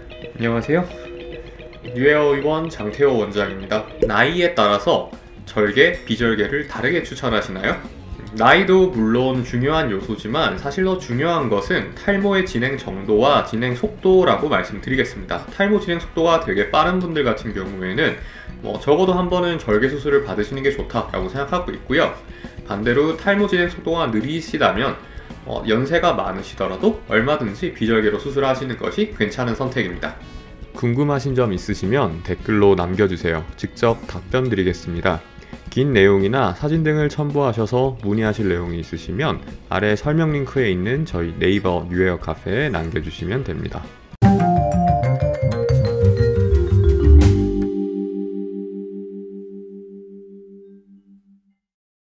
안녕하세요. 뉴에어의원 장태호 원장입니다. 나이에 따라서 절개, 비절개를 다르게 추천하시나요? 나이도 물론 중요한 요소지만 사실 더 중요한 것은 탈모의 진행 정도와 진행 속도라고 말씀드리겠습니다. 탈모 진행 속도가 되게 빠른 분들 같은 경우에는 적어도 한 번은 절개 수술을 받으시는 게 좋다라고 생각하고 있고요. 반대로 탈모 진행 속도가 느리시다면 연세가 많으시더라도 얼마든지 비절개로 수술하시는 것이 괜찮은 선택입니다. 궁금하신 점 있으시면 댓글로 남겨주세요. 직접 답변 드리겠습니다. 긴 내용이나 사진 등을 첨부하셔서 문의하실 내용이 있으시면 아래 설명 링크에 있는 저희 네이버 뉴에어 카페에 남겨주시면 됩니다.